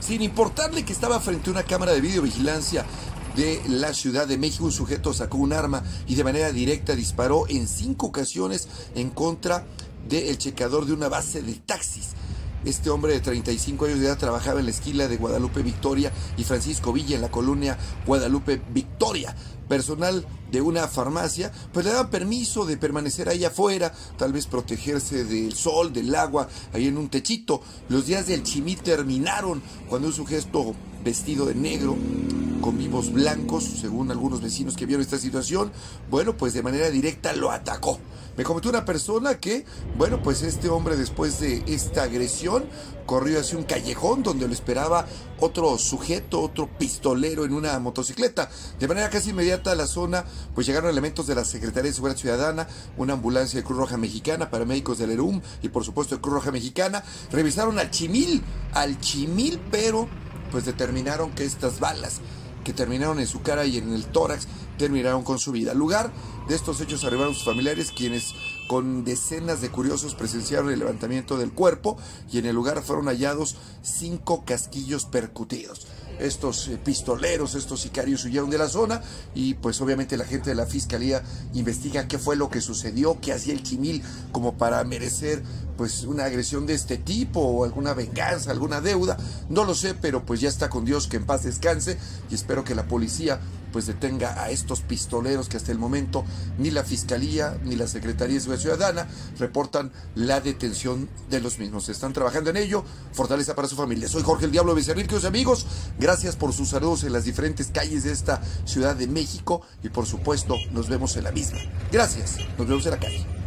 Sin importarle que estaba frente a una cámara de videovigilancia de la Ciudad de México, un sujeto sacó un arma y de manera directa disparó en 5 ocasiones en contra del checador de una base de taxis. Este hombre de 35 años de edad trabajaba en la esquina de Guadalupe Victoria y Francisco Villa en la colonia Guadalupe Victoria. Personal de una farmacia pues le daban permiso de permanecer ahí afuera, tal vez protegerse del sol, del agua, ahí en un techito. Los días del chimí terminaron cuando un sujeto vestido de negro, con vivos blancos, según algunos vecinos que vieron esta situación, bueno, pues de manera directa lo atacó. Me comentó una persona que, bueno, pues este hombre después de esta agresión corrió hacia un callejón donde lo esperaba otro sujeto, otro pistolero en una motocicleta. De manera casi inmediata a la zona, pues llegaron elementos de la Secretaría de Seguridad Ciudadana, una ambulancia de Cruz Roja Mexicana, paramédicos del ERUM y por supuesto de Cruz Roja Mexicana. Revisaron al chimil, pero pues determinaron que estas balas que terminaron en su cara y en el tórax terminaron con su vida. Al lugar de estos hechos arribaron sus familiares, quienes con decenas de curiosos presenciaron el levantamiento del cuerpo y en el lugar fueron hallados 5 casquillos percutidos. Estos pistoleros, estos sicarios huyeron de la zona y pues obviamente la gente de la fiscalía investiga qué fue lo que sucedió, qué hacía el chimil como para merecer pues una agresión de este tipo o alguna venganza, alguna deuda. No lo sé, pero pues ya está con Dios, que en paz descanse, y espero que la policía pues detenga a estos pistoleros que hasta el momento ni la Fiscalía ni la Secretaría de Seguridad Ciudadana reportan la detención de los mismos. Están trabajando en ello. Fortaleza para su familia. Soy Jorge el Diablo Becerril, queridos amigos. Gracias por sus saludos en las diferentes calles de esta Ciudad de México y por supuesto nos vemos en la misma. Gracias. Nos vemos en la calle.